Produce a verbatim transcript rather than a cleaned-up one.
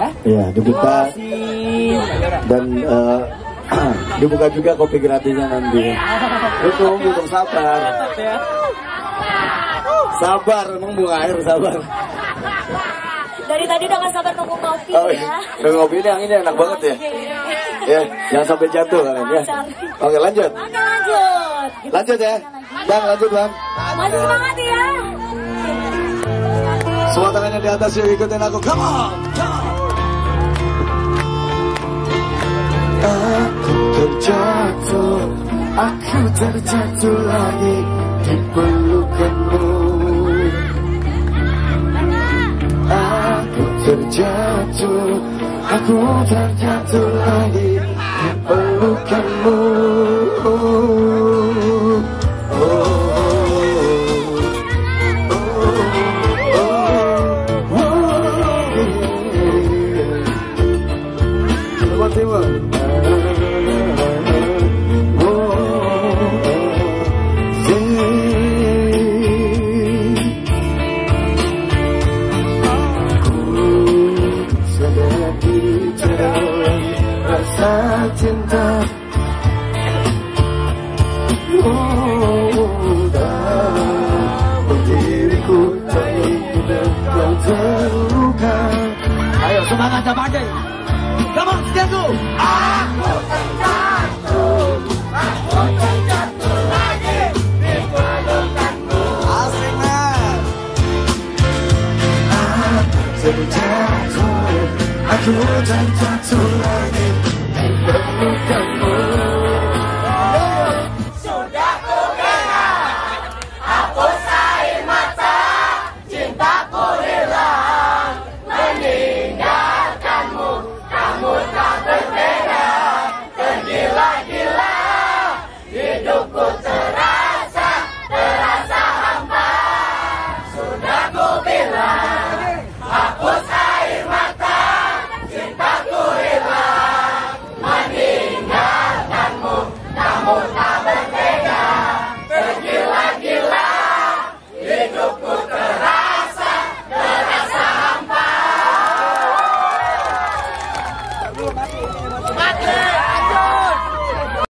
Iya, dibuka. Dan uh, dibuka juga kopi gratisnya nanti. Dukung, dukung sabar. Sabar, emang bunga air sabar. Dari tadi udah gak sabar nunggu kopi Oh, ya. Nunggu kopi ini yang ini enak banget ya. Ya, jangan sampai jatuh kalian ya. Oke, lanjut. Oke, lanjut. Lanjut ya. Bang, lanjut Bang. Masih semangat ya. Semua tangannya di atas yuk, ikutin aku. Come on, come on. Aku terjatuh, aku terjatuh lagi di pelukanmu. Aku terjatuh, aku terjatuh lagi di pelukanmu. Cinta berdiriku dan kau terluka. Ayo semangat Bade. Come on, Setiaku. Aku terjatuh, aku terjatuh lagi di pelukanmu. Asik man. Aku terjatuh, aku terjatuh lagi. Bukan